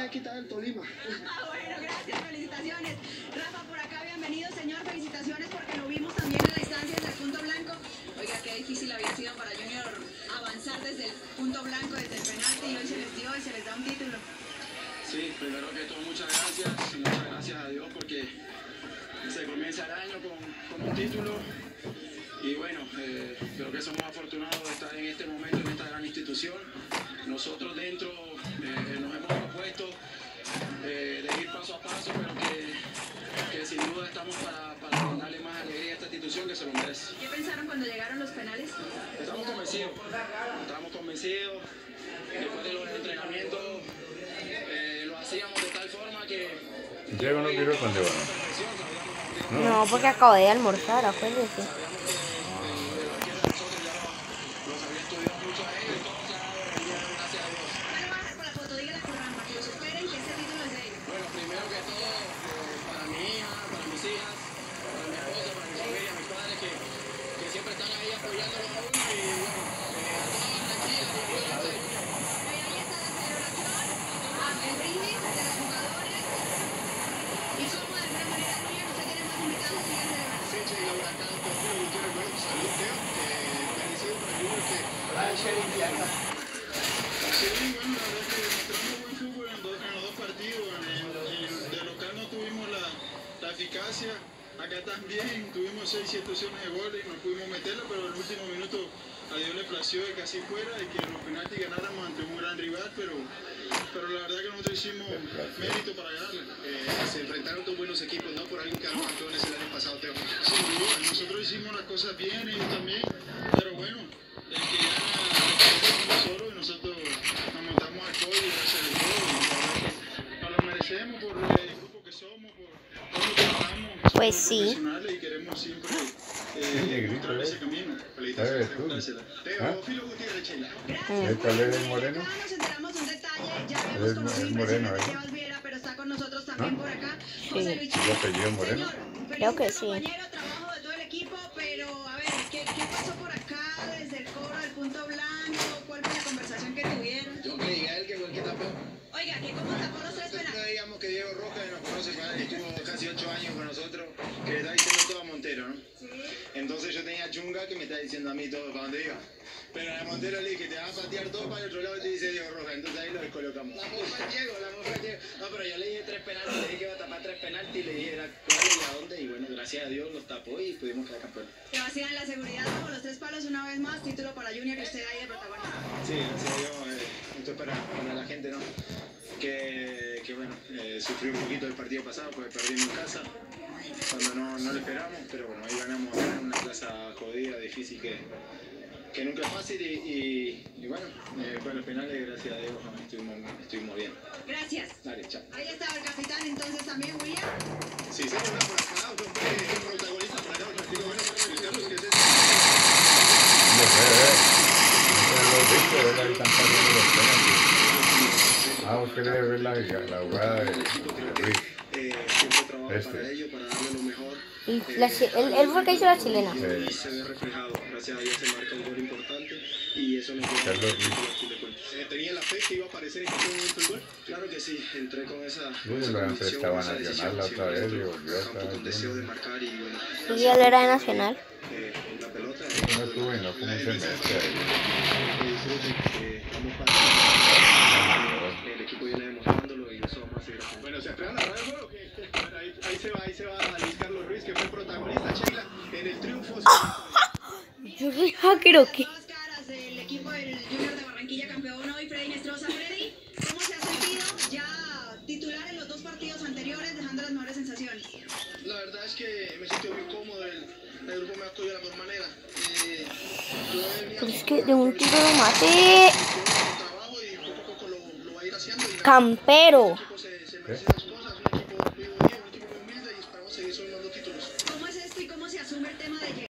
he quitado el Tolima. Bueno, gracias, felicitaciones. Rafa, por acá, bienvenido, señor. Felicitaciones porque lo vimos también en la instancia del punto blanco. Oiga, qué difícil había sido para Junior avanzar desde el punto blanco, desde el penalti, y hoy se les dio y se les da un título. Sí, primero que todo, muchas gracias a Dios porque se comienza el año con un título y bueno, creo que somos afortunados de estar en este momento en esta gran institución. Nosotros dentro nos hemos propuesto de ir paso a paso, pero que sin duda estamos para darle más alegría a esta institución que se lo merece. ¿Qué pensaron cuando llegaron los penales? Estamos convencidos después de los entrenamientos. Lo hacíamos de tal forma que... Llego no quiero con llevar. No, porque acabo de almorzar, acuérdese. Sí, bueno, la verdad es que demostramos buen fútbol en los dos partidos. De local no tuvimos la eficacia. Acá también tuvimos 6-7 opciones de gol y no pudimos meterla, pero en el último minuto a Dios le plació de que así fuera y que en los penaltis ganáramos ante un gran rival, pero la verdad que nosotros hicimos mérito para ganarle. Se enfrentaron dos buenos equipos, ¿no? Por algo que quedaron campeones el año pasado, Teo. Sin duda, nosotros hicimos las cosas bien, ellos también, pero bueno, el que gana solo y nosotros nos montamos al podio y gracias a Dios, y la verdad que nos lo merecemos por el grupo que somos, por lo que trabajamos, Pues somos sí. profesionales y queremos siempre mostrar ese camino. ¿Sabes tú? Teo, Filo Gutiérrez, Chela. ¿Cuál es el moreno? Nos enteramos un detalle, ya Es habíamos conocido moreno, impresiones de ¿eh? Sebas Viera, pero está con nosotros también por acá José Luis. ¿El apellido Moreno? Señor, Creo que felicito, sí. compañero, trabajo de todo el equipo, pero a ver, ¿qué pasó por acá desde el cobro del punto blanco? ¿Cuál fue la conversación que tuvieron? Yo que diga él que fue el que tapó. Oiga, ¿qué cómo tapó los tres Nosotros penales? digamos que Diego Rojas nos conoce, estuvo casi 8 años con nosotros, que le está diciendo todo a Montero, ¿no? Sí. Entonces yo tenía Chunga que me está diciendo a mí todo para dónde iba. Pero a Montero le dije, te vas a patear todo para el otro lado y te dice Diego Rojas. Entonces ahí lo descolocamos. La mofa Diego. No, pero yo le dije 3 penaltis, le dije que iba a tapar 3 penaltis y le dije era cuál y a dónde. Y bueno, gracias a Dios los tapó y pudimos quedar campeones. Sebastián, la seguridad bajo los tres palos una vez más, título para Junior y usted ahí de protagonista. Sí, gracias a Dios, esto es para la gente, ¿no? Que bueno, sufrió un poquito el partido pasado porque perdimos en casa cuando no lo esperamos, pero bueno, ahí ganamos en una plaza jodida, difícil que nunca es fácil y bueno, con los penales, gracias a Dios, estuvimos bien. Gracias. Dale, chao. Ahí estaba el capitán entonces también, William. Sí, se por acá, un protagonista para acá, partido bueno, Carlos, que es ese. Vamos a querer ver la jugada de Ruiz. Siempre trabajo para ello, para darle lo mejor. Y él fue el que hizo la chilena. Y se ve reflejado, gracias a Dios se marca un gol importante y eso nos lleva Carlos a ¿tenía la fe que iba a aparecer en este momento el gol? Claro que sí, entré con esa Lo prestaba Nacional la otra vez y volvió a estar con deseo de marcar y bueno, Sí, él era de Nacional. la pelota No estuvo y no como un semestre ahí. estamos para el equipo viene demostrándolo y eso vamos a seguir haciendo. Bueno, ¿se atrevan a hablar del juego? Ahí se va Luis Carlos Ruiz, que fue protagonista, Sheila, en el triunfo. Yo soy hacker o qué. Las caras del equipo del Junior de Barranquilla, campeón hoy, Freddy Nestroza. Freddy, ¿cómo se ha sentido ya titular en los 2 partidos anteriores, dejando las mejores sensaciones? La verdad es que me siento muy cómodo, el grupo me ha acogido de la mejor manera. Pero es que de un tiro lo maté. Trabajo y poco a poco lo va a ir haciendo. Campero. Se merece las cosas, un equipo muy bonito, un equipo muy humilde y esperamos seguir sumando títulos. ¿Cómo es esto y cómo se asume el tema de llegar?